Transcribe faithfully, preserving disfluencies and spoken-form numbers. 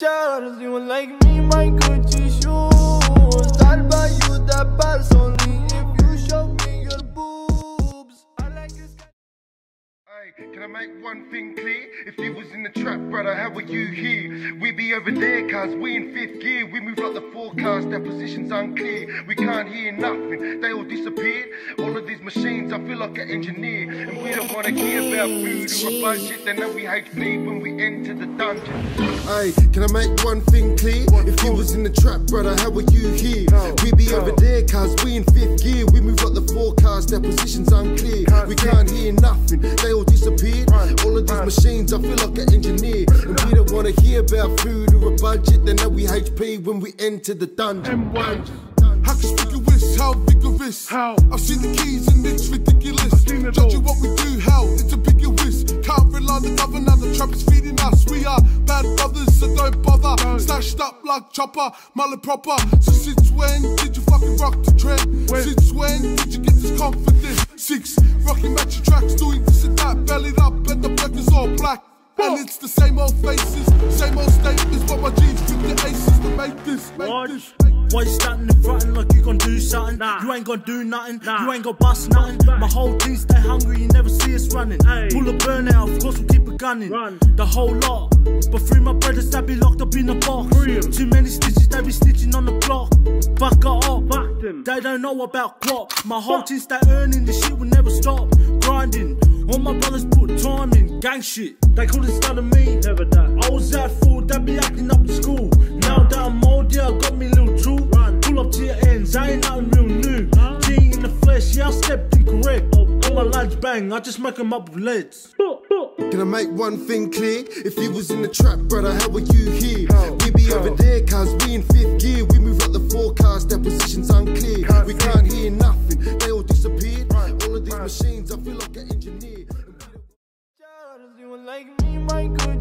Just you like me, my Gucci shoes. I'll buy you the purse only if you show me your boobs. I like this guy. Hey, can I make one thing clear? If you was in the trap, brother, how were you here? We be over there, cuz we in fifth gear. We move like the forecast, their position's unclear. We can't hear nothing, they all disappeared. All of these machines, I feel like an engineer. And we don't wanna hear about food or a budget. They know we H P when we enter the dungeon. Hey, can I make one thing clear? If you was in the trap, brother, how were you here? We be over there, cuz we in fifth gear. We move like the forecast, their position's unclear. We can't hear nothing, they all disappeared. All of these machines, I feel like an engineer. And we don't wanna hear about food or a budget. They know we H P when we enter the dungeon. How conspicuous, how vigorous. How? I've seen the keys and it's ridiculous. Judging what we do, how it's ambiguous. Can't rely on the governor, the trap is feeding us. We are bad brothers, so don't bother. Don't. Stashed up like chopper, mullet proper. So since when did you fucking rock the trend? When? Since when did you get this confidence? Six, rocking matchy tracks, doing this and that. Bellied up and the black is all black. And it's the same old faces, same old statements. But my G's with the aces to make this, make what? this. Make Why you standing in front like you gon' do something? Nah. You ain't gon' do nothing, nah. You ain't gon' bust nothing. My whole team stay hungry, you never see us running. Ay. Pull a burnout, of course we'll keep it gunning. Run. The whole lot, but free my brothers that be locked up in the box. Too many stitches, they be stitching on the block. Fuck it up, fuck them. They don't know about guap. My whole team stay earning, the shit will never stop. Grinding, all my brothers put time in. Gang shit, they couldn't study me. Never that. I was that fool, they be acting up in school. Now that I'm old, yeah, I got me little tool. Run. Pull up to your ends, I ain't nothing real new. Huh? G in the flesh, yeah, I stepped incorrect. All my lads bang, I just make them up with leads. Can I make one thing clear? If you was in the trap, brother, how were you here? We be over there, cuz we in fifth gear. We move like the forecast, their position's unclear. We can't hear nothing, they all disappeared. All of these machines, I feel like an engineer. Just you like me, my Gucci